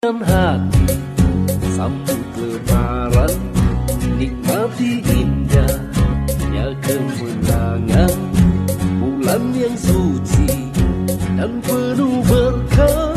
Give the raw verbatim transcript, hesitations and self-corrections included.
Dan hati sambut lebaran, nikmati indahnya kemenangan bulan yang suci dan penuh berkah.